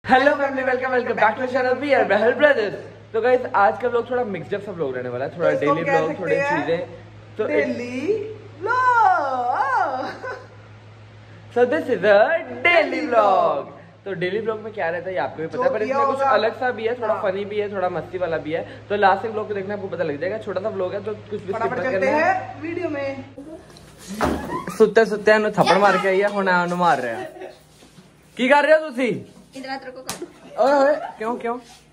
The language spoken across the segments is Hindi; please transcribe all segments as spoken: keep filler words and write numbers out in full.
Hello family, welcome welcome back to channel we are Bahl brothers. तो गाइस आज का व्लॉग थोड़ा मिक्सड अप सब लोग रहने वाला है, थोड़ा डेली व्लॉग, थोड़ी चीजें, तो daily vlog. So this is a daily vlog. तो डेली व्लॉग में क्या रहता है ये आपको भी पता है, पर इसमें कुछ अलग सा भी है, थोड़ा फनी भी है, थोड़ा मस्ती वाला भी है। तो लास्ट तक व्लॉग को देखना आपको पता लग जाएगा। छोटा सा व्लॉग है तो कुछ भी स्किप मत करना। वीडियो में सुत्ते सुत्ते नु थप्पड़ मार के आइए, हुण आनु मार रहे हैं। की कर रहे हो तुसी? इधर आ, तेरे को कर। ओए ओए क्यों क्यों?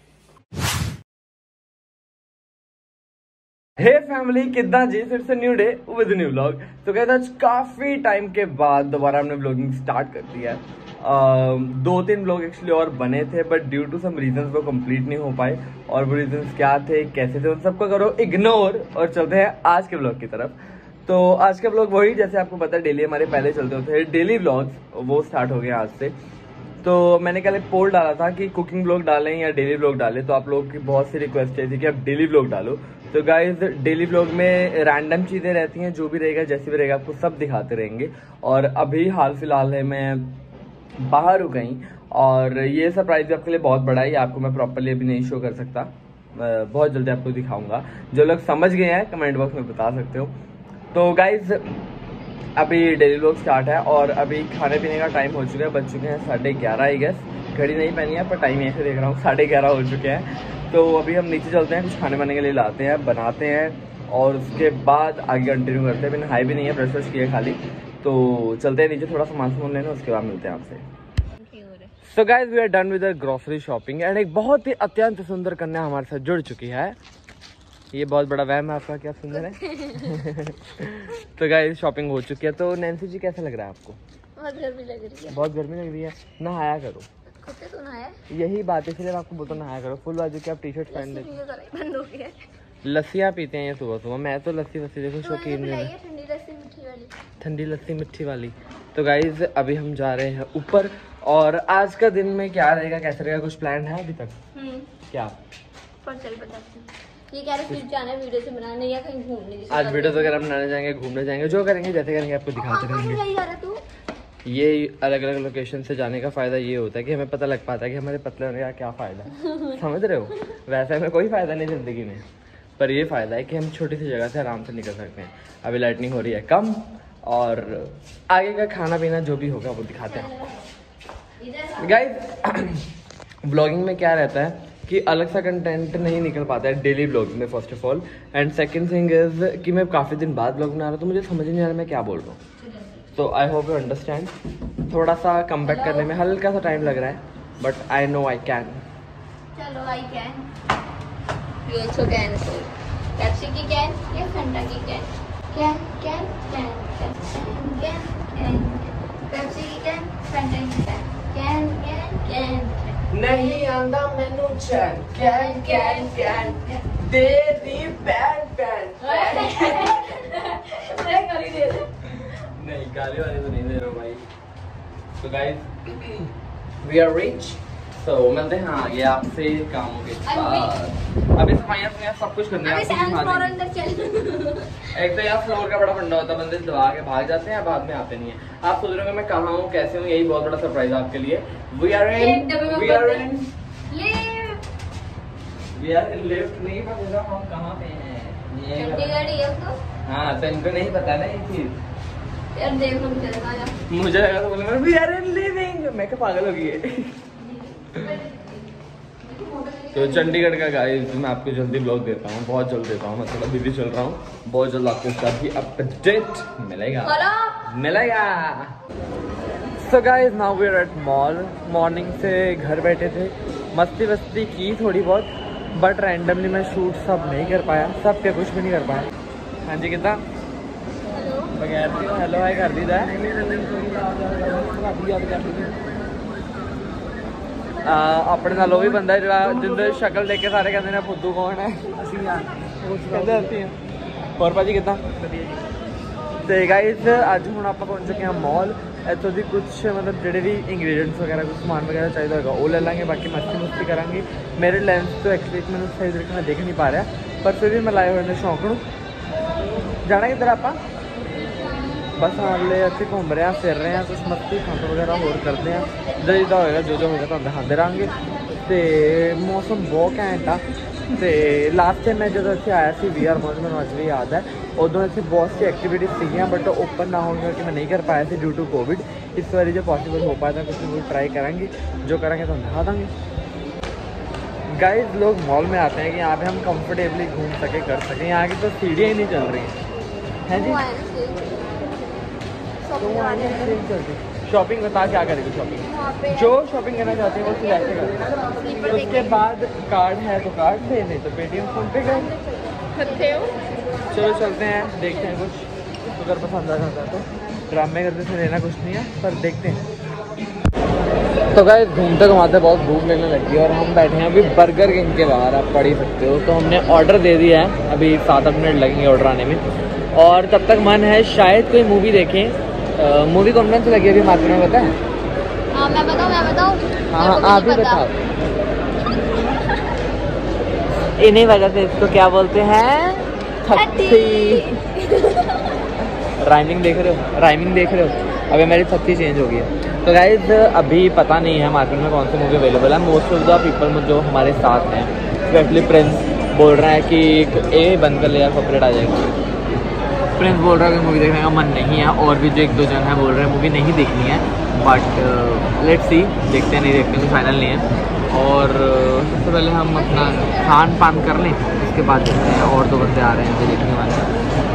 हे फैमिली, कितना जी फिर से new day with new vlog. तो कहते आज काफी टाइम के बाद दोबारा हमने व्लॉगिंग स्टार्ट कर दिया है। uh, दो तीन व्लॉग एक्चुअली और बने थे, but due to some reasons वो कंप्लीट नहीं हो पाए। और वो रीजंस क्या थे, कैसे थे, उन सबको करो इग्नोर और चलते हैं आज के व्लॉग की तरफ। तो आज का व्लॉग वही, जैसे आपको पता है डेली हमारे पहले चलते होते हैं डेली व्लॉग्स, वो स्टार्ट हो गए आज से। तो मैंने कल एक पोल डाला था कि कुकिंग व्लॉग डालें या डेली व्लॉग डालें, तो आप लोगों की बहुत सी रिक्वेस्ट थी कि आप डेली व्लॉग डालो। तो गाइज डेली व्लॉग में रैंडम चीज़ें रहती हैं, जो भी रहेगा जैसे भी रहेगा आपको सब दिखाते रहेंगे। और अभी हाल फिलहाल है मैं बाहर हूँ कहीं, और ये सरप्राइज आपके लिए बहुत बड़ा है, ये आपको मैं प्रॉपरली अभी नहीं शो कर सकता, बहुत जल्दी आपको दिखाऊंगा। जो लोग समझ गए हैं कमेंट बॉक्स में बता सकते हो। तो गाइज अभी डेली व्लॉग स्टार्ट है और अभी खाने पीने का टाइम हो चुका है, बज चुके हैं साढ़े ग्यारह आई गेस। घड़ी नहीं पहनी है पर टाइम ऐसे देख रहा हूँ, साढ़े ग्यारह हो चुके हैं। तो अभी हम नीचे चलते हैं, कुछ खाने वाने के लिए लाते हैं, बनाते हैं और उसके बाद आगे कंटिन्यू करते हैं। अभी नहाए भी नहीं है, ब्रश व्रश किए खाली। तो चलते हैं नीचे, थोड़ा सामान सामान लेना, उसके बाद मिलते हैं आपसे। So guys we are done with grocery shopping and एक बहुत ही अत्यंत सुंदर कन्या हमारे साथ जुड़ चुकी है। ये बहुत बड़ा वहम है आपका, क्या सुंदर है। तो गाइस शॉपिंग हो चुकी है। तो नैन्सी जी कैसा लग रहा है आपको? बहुत गर्मी लग रही है। बहुत गर्मी लग रही है, नहाया करो। खुद से तो नहाया? यही बात है, इसलिए आपको बोलता नहाया करो। फुल बाजू की आप टी शर्ट पहन लेते। तो लस्सियाँ पीते हैं ये सुबह सुबह, मैं तो लस्सी वस्सी देखो शौकीन नहीं है। ठंडी लस्सी मीठी वाली। ठंडी लस्सी मिठी वाली। तो गाइज अभी हम जा रहे हैं ऊपर, और आज का दिन में क्या रहेगा कैसे रहेगा कुछ प्लान है अभी तक? क्या पर चल बताती हूँ। ये कह रहे हैं जाना है वीडियो से बनाने या कहीं घूमने। आज वीडियोस वगैरह बनाने जाएंगे, घूमने जाएंगे, जो करेंगे जैसे करेंगे आपको दिखाते रहेंगे। ये अलग अलग लोकेशन से जाने का फायदा ये होता है कि हमें पता लग पाता है कि हमारे पतले होने का क्या फायदा है। समझ रहे हो? वैसे हमें कोई फायदा नहीं जिंदगी में, पर ये फायदा है कि हम छोटी सी जगह से आराम से निकल सकते हैं। अभी लाइटनिंग हो रही है कम, और आगे का खाना पीना जो भी होगा वो दिखाते हैं। गाइस ब्लॉगिंग में क्या रहता है कि अलग सा कंटेंट नहीं निकल पाता है डेली ब्लॉग में, first of all. And second thing is कि मैं काफ़ी दिन बाद ब्लॉग बना रहा हूँ, तो मुझे समझ नहीं आ रहा मैं क्या बोल रहा हूँ। तो आई होप यू अंडरस्टैंड। थोड़ा सा कम बैक करने में हल्का सा टाइम लग रहा है, but I know I can. चलो I can, you also can. So Pepsi की कैन या फंटा की can? Can can can can can Pepsi की कैन, फंटा की कैन, कैन कैन कैन। नहीं आंदा मैनू चैन, कैन कैन कैन तेरी बैन बैन। नहीं गाली वाली तो नहीं दे रहा भाई। तो guys we are rich, so मिलते हैं आगे आपसे कामों के बाद। अभी सफाइयाँ सफाइयाँ सब कुछ करने हैं। एक तो यार फ्लोर का बड़ा फंडा होता है, बंदे दबा के भाग जाते हैं, बाद में आते नहीं है। आप सोच रहे हो मैं कहाँ हूँ, कैसे हूँ, यही बहुत बड़ा सरप्राइज है आपके लिए। We are in we are in lift we are in lift. नहीं पता हम कहाँ पे हैं, चंडीगढ़ ही है तो। हाँ तो इनको नहीं पता ना ये चीज। यार देख लो मुझे लगा मुझे लगा तो बोले वी आर इन लिविंग, मैं क्या पागल हो गई है। तो चंडीगढ़ का गाइस मैं आपको जल्दी ब्लॉग देता हूँ, बहुत जल्द देता हूँ, मैं थोड़ा बिजी चल रहा हूँ, बहुत जल्द आपको इसका भी अपडेट मिलेगा मिलेगा so guys now we are at mall. Morning से घर बैठे थे, मस्ती वस्ती की थोड़ी बहुत, बट रैंडमली मैं शूट सब नहीं कर पाया, सब के कुछ भी नहीं कर पाया। हाँ जी कितना बगैर हेलो हाय कर दी था। अपने नाल भी बंदा जो जिंदे शक्ल देख के सारे कहते हैं फुद्दू कौन है। और भाजी कितना तो गाइस अज हुण आप पहुंच चुके हैं मॉल। इतों की कुछ मतलब जोड़े भी इंग्रीडियंट्स वगैरह कुछ सामान वगैरह चाहिए होगा वो ले लेंगे, बाकी मस्ती मुस्ती करांगे। मेरे लेंस तो एक्चुअली मैंने सही तरीके में देख नहीं पा रहा, पर फिर भी मैं लाए हुए शौक नूं। जाना किधर आप बस हाले इतने घूम रहे हैं, फिर रहे हैं, कुछ मस्ती खाना वगैरह होर करते हैं, जिदा जिदा होएगा जो जो होगा तो दिखाते रहेंगे। तो मौसम बहुत घैंट आ। तो लास्ट टाइम मैं जो इतने आया सी वी आर मॉल, मैं अज भी याद है, उदों इतने बहुत सी एक्टिविटीज़ थी बट ओपन ना होने करके मैं नहीं कर पाया सी ड्यू टू कोविड। इस बार जो पॉसिबल हो पाया था कुछ ना कुछ ट्राई करेंगे, जो करेंगे तो दिखा देंगे। गाइस लोग मॉल में आते हैं कि यहाँ पे हम कंफर्टेबली घूम सके, कर सकें। यहाँ की तो सीढ़ियाँ ही नहीं चल रही हैं जी। शॉपिंग बता क्या करेगी शॉपिंग, जो शॉपिंग करना चाहते हैं वो सिलेक्ट करें। उसके बाद कार्ड है तो कार्ड से, नहीं तो पेटीएम फोन पे कर। चलो चलते हैं, देखते हैं कुछ अगर पसंद आ जाता है तो। ड्रामे करते से लेना कुछ नहीं है, पर देखते हैं। तो गाइस घूमते घुमाते बहुत भूख लगने लगी है और हम बैठे हैं अभी बर्गर किंग के बाहर, आप पढ़ ही सकते हो। तो हमने ऑर्डर दे दिया है, अभी सात आठ मिनट लगेंगे ऑर्डर आने में, और तब तक मन है शायद कोई मूवी देखें। मूवी कौन कौन सी लगी अभी मार्केट में, पता है? हाँ मैं बताऊँ मैं बताऊँ हाँ हाँ आप ही बताओ। इन्हीं वजह से इसको क्या बोलते हैं, थत्ती। राइमिंग देख रहे हो, राइमिंग देख रहे हो। अभी मेरी थत्ती चेंज हो गई है। तो गाइज अभी पता नहीं है मार्केट में कौन सी मूवी अवेलेबल है। मोस्ट ऑफ द पीपल जो हमारे साथ हैं, स्पेशली प्रिंस बोल रहे हैं कि ए बंद कर ले यार, कॉपीराइट आ जाएगा। प्रिंस बोल रहा है कि मूवी देखने का मन नहीं है, और भी जो एक दो जन है बोल रहे हैं मूवी नहीं देखनी है। बट लेट्स सी, देखते हैं नहीं देखते तो फाइनल नहीं है। और uh, सबसे पहले हम अपना खान पान कर लें, उसके बाद देखते हैं। और दो बंदे आ रहे हैं जो देखने वाले।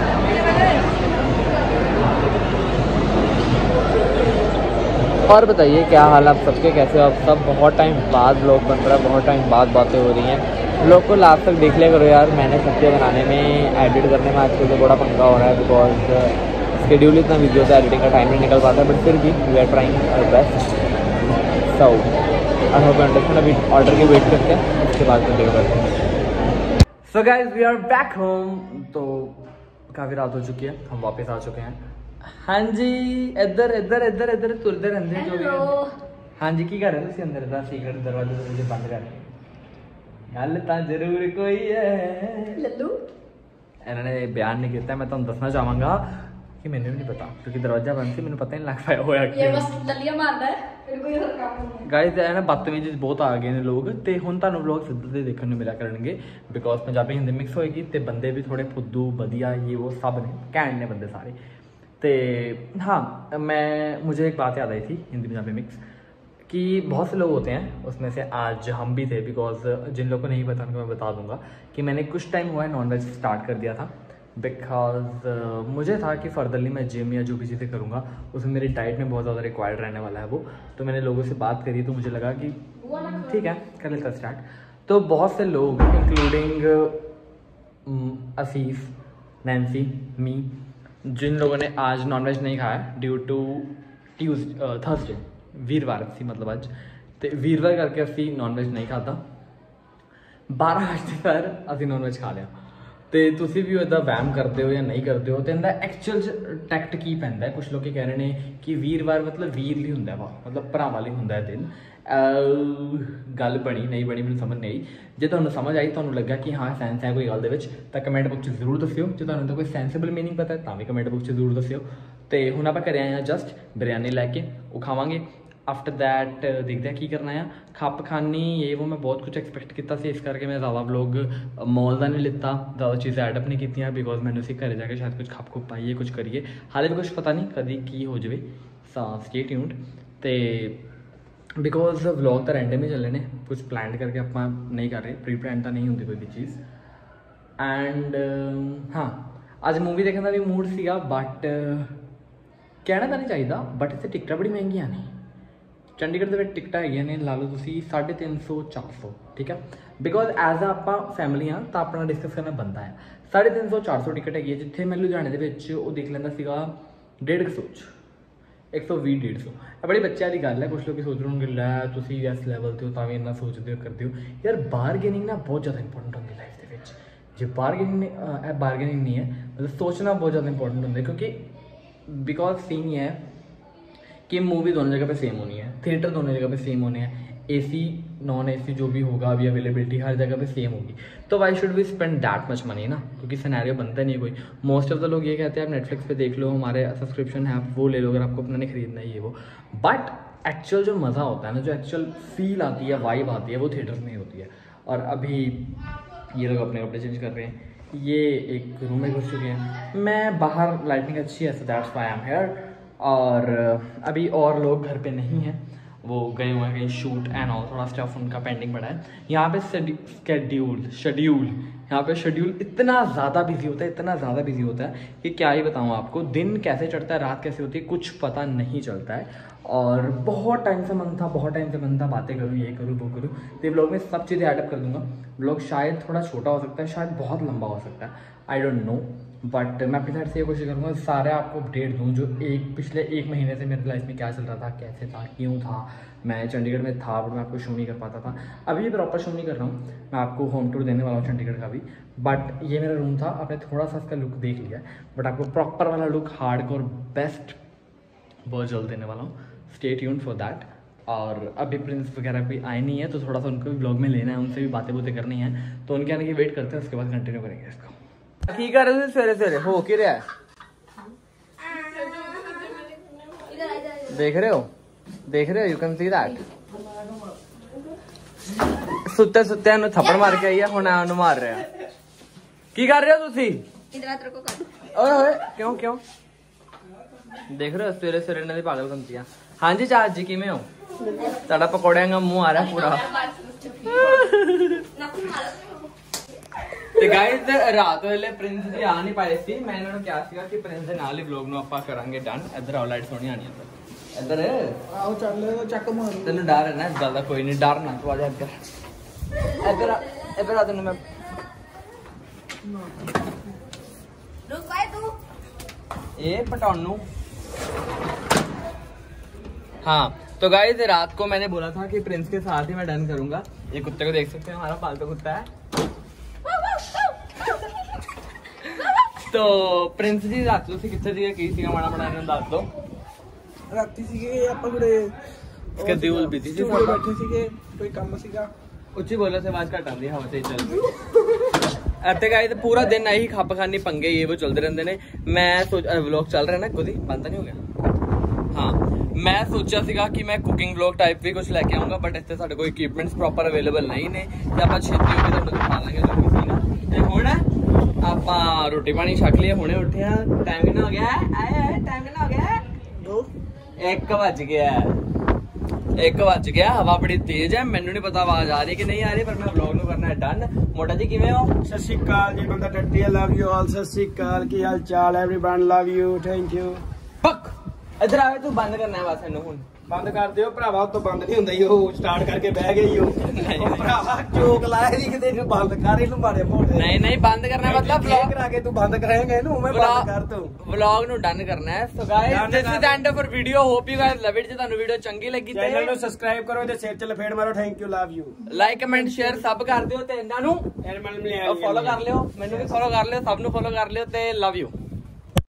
और बताइए क्या हाल आप सबके, कैसे हो आप सब? बहुत टाइम बाद ब्लॉग बन रहा है, बहुत टाइम बाद बातें हो रही हैं। ब्लॉग को लास्ट तक देख लिया करो यार। मैंने सब्जियाँ बनाने में, एडिट करने में आजकल तो बड़ा पंगा हो रहा है, बिकॉज शेड्यूल इतना बिजी होता है, एडिटिंग का टाइम नहीं निकल पाता। बट फिर भी we are trying our best. So I hope understand. अभी ऑर्डर की वेट करते हैं, उसके बाद कंटिन्यू करते हैं। So guys we are back home. तो काफ़ी रात हो चुकी है, हम वापस आ चुके हैं। हाँ जी, इधर इधर इधर इधर तुरते रहते जो भी। हाँ जी, की कर रहे थे अंदर का सीक्रेट दरवाजे दरवाजे बंद कर रहे? गल तो जरूर कोई है लल्लू। इन्होंने बयान नहीं किया, मैं तुम दसना चाहवागा कि मैंने भी नहीं पता, क्योंकि दरवाजा बंद से, मैंने पता नहीं लग पाया होया कि बस लल्लियां मारदा है, फिर कोई और काम नहीं है। गाइस है ना, बदतमीजी बहुत आ गए ने लोग, ते हुण तुहानू व्लॉग सिद्धे देखने को मिला करनगे, बिकॉज पंजाबी हिंदी मिक्स होएगी, ते बंदे भी थोड़े फुद्दू बढ़िया ये वो सब ने, घैंट ने बंदे सारे। ते हाँ, मैं मुझे एक बात याद आई थी हिंदी पंजाबी मिक्स, कि बहुत से लोग होते हैं, उसमें से आज हम भी थे, बिकॉज जिन लोगों को नहीं पता उनको मैं बता दूंगा कि मैंने कुछ टाइम हुआ है नॉनवेज स्टार्ट कर दिया था, बिकॉज uh, मुझे था कि फर्दरली मैं जिम या जो भी चीज़ें करूँगा उसमें मेरी डाइट में बहुत ज़्यादा रिक्वायर्ड रहने वाला है वो। तो मैंने लोगों से बात करी, तो मुझे लगा कि ठीक है कर लेता स्टार्ट। तो बहुत से लोग इंक्लूडिंग असीफ, नैन्सी, मी, जिन लोगों ने आज नॉनवेज नहीं खाया ड्यू टू ट्यूज थर्सडे, वीरवार सी मतलब अज, तो वीरवार करके असी नॉनवेज नहीं खाता, बारह बजे पर असी नॉनवेज खा लिया। तो तुसी भी इदा वहम करते हो या नहीं करते हो, तो इनका एक्चुअल टैक्ट की पैंदा है। कुछ लोग कह रहे हैं कि वीरवार मतलब वीर ही होंगे, वा मतलब भरावां लई होंदा है दिन। गल बनी नहीं बनी मैंने समझ नहीं आई। जे तुहानूं समझ आई, तुहानूं लगा कि हाँ सेंस है कोई गल दे विच, तां कमेंट बॉक्स में जरूर दस्सिओ। जे तुहानूं तो कोई सेंसिबल मीनिंग पता है तां भी कमेंट बॉक्स में जरूर दस्सिओ। तो हुण आपां घरे आए हैं जस्ट बिरयानी लैके, वो खावांगे। आफ्टर दैट देखते हैं की करना है। खप खानी ये वो मैं बहुत कुछ एक्सपैक्ट किया, इस करके मैं ज़्यादा व्लॉग मॉल का नहीं लिता, ज़्यादा चीज़ें एडअप नहीं की, बिकॉज मैंने उसी घर जाके शायद कुछ खप खुप पाइए कुछ करिए, हाले भी कुछ पता नहीं कभी की हो जाए। Stay tuned. तो बिकॉज व्लॉग तो रैंडम ही चले ने, कुछ प्लान करके आप नहीं कर रहे, प्री प्लान तो नहीं होंगी कोई भी चीज़। एंड हाँ, अज मूवी देखने का भी मूड सीगा, बट कहना तो नहीं चाहिए, बट इतने टिकटा बड़ी महंगिया ने। चंडीगढ़ के टिकटा है ला लो तुम साढ़े तीन सौ चार सौ, ठीक है, बिकॉज एज आप फैमिली हाँ तो अपना डिस्कस करना बनता है। साढ़े तीन सौ चार सौ टिकट है, जिथे मैं लुधियाने के देख लेंदा सीगा डेढ़ सौ एक सौ भी डेढ़ सौ। बड़ी बच्चे वाली गल है, कुछ लोग सोच रहे होंगे लै तुम इस लैवल से हो तो भी इन्ना सोचते हो करते हो यार। बारगेनिंग ना बहुत ज़्यादा इंपॉर्टेंट होंगी लाइफ के, जो बारगेनिंग बारगेनिंग नहीं है मतलब सोचना बहुत ज़्यादा इंपॉर्टेंट होंगे, क्योंकि बिकॉज सीन ये है कि मूवी दोनों जगह पे सेम होनी है, थिएटर दोनों जगह पे सेम होने हैं, एसी नॉन एसी जो भी होगा अभी अवेलेबिलिटी हर जगह पे सेम होगी, तो why should we spend that much money ना, क्योंकि सिनेरियो बनता नहीं है कोई। मोस्ट ऑफ द लोग ये कहते हैं आप नेटफ्लिक्स पे देख लो, हमारे सब्सक्रिप्शन है आप वो ले लो अगर आपको अपना नहीं खरीदना है ये वो। बट एक्चुअल जो मज़ा होता है ना, जो एक्चुअल फील आती है, वाइब आती है, वो थिएटर में ही होती है। और अभी ये लोग अपने कपड़े चेंज कर रहे हैं, ये एक रूम में घुस चुके हैं, मैं बाहर, लाइटिंग अच्छी है so that's why I am here. और अभी और लोग घर पे नहीं हैं, वो गए हुए हैं कहीं शूट एंड ऑल, थोड़ा स्टफ उनका पेंडिंग पड़ा है। यहाँ पे शेड्यूल शेड्यूल यहाँ पे शेड्यूल इतना ज़्यादा बिजी होता है, इतना ज़्यादा बिजी होता है कि क्या ही बताऊँ आपको, दिन कैसे चढ़ता है, रात कैसे होती है, कुछ पता नहीं चलता है। और बहुत टाइम से मन था, बहुत टाइम से मन था बातें करूँ, ये करूँ, वो करूँ, तो ये ब्लॉग में सब चीज़ें एडअप कर दूंगा। ब्लॉग शायद थोड़ा छोटा हो सकता है, शायद बहुत लंबा हो सकता है, आई डोंट नो, बट मैं अपनी साइड से ये कोशिश करूँगा सारे आपको अपडेट दूँ जो एक पिछले एक महीने से मेरे लाइफ में क्या चल रहा था, कैसे था, क्यों था। मैं चंडीगढ़ में था बट मैं आपको शो नहीं कर पाता था, अभी भी प्रॉपर शो नहीं कर रहा हूँ, मैं आपको होम टूर देने वाला हूँ चंडीगढ़ का भी। बट ये मेरा रूम था, आपने थोड़ा सा इसका लुक देख लिया, बट आपको प्रॉपर वाला लुक हार्डकोर बेस्ट बहुत जल्द देने वाला हूँ, स्टे ट्यून्ड फॉर दैट। और अभी प्रिंस वगैरह भी आए नहीं है, तो थोड़ा सा उनको भी ब्लॉग में लेना है, उनसे भी बातें बातें करनी है, तो उनके आने की वेट करते हैं, उसके बाद कंटिन्यू करेंगे इसको। ठीक है रहे सवेरे सवेरे हो कि रहा है, देख रहे हो, देख रहे हो, यू कैन सी दैट। सुत्ते सुत्ते नु थप्पड़ मार के आई है, हुण नु मार रहा है। की कर रहे हो तुसी? ओए ओए क्यों क्यों देख रहे हो सवेरे सवेरे इन्हां दी पागल बनतियां। हाँ जी चाच जी किवें हो? तुहाडा पकौड़ियां का मुंह आ रहा है पूरा। ਤੇ ਗਾਇਜ਼ ਰਾਤ ਵੇਲੇ ਪ੍ਰਿੰਸ ਜੀ ਆ ਨਹੀਂ ਪਾਏ ਸੀ, ਮੈਂ ਇਹਨਾਂ ਨੂੰ ਕਿਹਾ ਸੀਗਾ ਕਿ ਪ੍ਰਿੰਸ ਦੇ ਨਾਲ ਹੀ ਵਲੌਗ ਨੂੰ ਆਪਾਂ ਕਰਾਂਗੇ ਡਨ। ਇੱਧਰ ਆਓ, ਲਾਈਟ ਸੋਹਣੀ ਆਣੀ ਹੈ ਇੱਧਰ ਆਓ, ਚੱਲ ਚੱਕ ਮਾਰ। ਤੈਨੂੰ ਡਰ ਹੈ ਨਾ ਇਸ ਗੱਲ ਦਾ? ਕੋਈ ਨਹੀਂ, ਡਰ ਨਾ ਤੂੰ ਆ ਜਾ ਇੱਧਰ, ਇੱਧਰ ਆ, ਇੱਧਰ ਆ, ਤੈਨੂੰ ਮੈਂ रुक पाए तू ये पटानू। हाँ तो गाइस रात को मैंने बोला था कि प्रिंस के साथ ही मैं डन करूंगा। ये कुत्ते को देख सकते हैं, हमारा पालतू कुत्ता है। तो प्रिंस जी रात को कितने सीगे की सीगा माड़ा माड़ा इन्हें दस दो। राती सीगे ਆਪਾਂ ਥੋੜੇ ਸਕੇਡਿਊਲ ਬਿਜ਼ੀ ਸੀ, ਬੈਠੇ ਸੀਗੇ, ਕੋਈ ਕੰਮ ਸੀਗਾ। ਉੱਚੀ ਬੋਲੋ से आवाज घट आती है, हवा तेज चल रही है। गाइस पूरा दिन यही खप खानी पंगे ये वो चलते रहते ने। मैं सोच व्लॉग चल रहा है ना, खुद ही बंद नहीं हो गया। हाँ मैं सोचा सीगा कि मैं कुकिंग व्लॉग टाइप भी कुछ लेके आऊंगा, बट इतने साडे कोई इक्विपमेंट्स प्रॉपर अवेलेबल नहीं ने, ते आपां छेती हो के तुहानूं दिखा लांगे जो भी सीगा। ते हुण आपां रोटी पानी छक लिया, हुणे उठे आ, टाइम कितना हो गया है? आए आए टाइम कितना हो गया है? दो एक बज गया है, एक बज गया। हवा बड़ी तेज है, मैनू नहीं पता आवाज आ रही कि नहीं आ रही, पर मैं व्लॉग ਨੂੰ करना है डन। मोटा जी किवें हो? ਸਤਿ ਸ਼੍ਰੀ ਅਕਾਲ ਜੀ ਬੰਦਾ ਟੱਟੀ, I love you all। ਸਤਿ ਸ਼੍ਰੀ ਅਕਾਲ, ਕੀ ਹਾਲ ਚਾਲ? Everyone love you, thank you। पक इधर आवे, तू बंद करना है बस इन्नू। हुण ਬੰਦ ਕਰ ਦਿਓ ਭਰਾਵਾ, ਉਤੋਂ ਬੰਦ ਨਹੀਂ ਹੁੰਦਾ ਹੀ, ਉਹ ਸਟਾਰਟ ਕਰਕੇ ਬਹਿ ਗਈ ਉਹ ਭਰਾਵਾ, ਚੋਕ ਲਾਇਆ ਨਹੀਂ ਕਿਤੇ, ਇਹਨੂੰ ਬੰਦ ਕਰ, ਇਹਨੂੰ ਮਾਰੇ ਮੋਟੇ। नहीं नहीं बंद करना है, मतलब ਵਲੌਗ ਕਰਾ ਕੇ ਤੂੰ ਬੰਦ ਕਰਾਏਂਗਾ ਇਹਨੂੰ, ਮੈਂ ਬੰਦ ਕਰ ਤੂੰ व्लॉग ਨੂੰ डन करना है। So guys this is the end of our video, hope you guys love it. ਜੇ ਤੁਹਾਨੂੰ ਵੀਡੀਓ ਚੰਗੀ ਲੱਗੀ ਤੇ ਚੈਨਲ ਨੂੰ ਸਬਸਕ੍ਰਾਈਬ ਕਰੋ ਤੇ ਸਿਰ 'ਚ ਲਫੇੜ ਮਾਰੋ। Thank you, love you. Like comment share ਸਭ ਕਰ ਦਿਓ ਤੇ ਇਹਨਾਂ ਨੂੰ ਐਨਮਲ ਮਿਲਿਆ ਫੋਲੋ ਕਰ ਲਿਓ, ਮੈਨੂੰ ਵੀ ਫੋਲੋ ਕਰ ਲਿਓ, ਸਭ ਨੂੰ ਫੋਲੋ ਕਰ ਲਿਓ ਤੇ ਲਵ ਯੂ।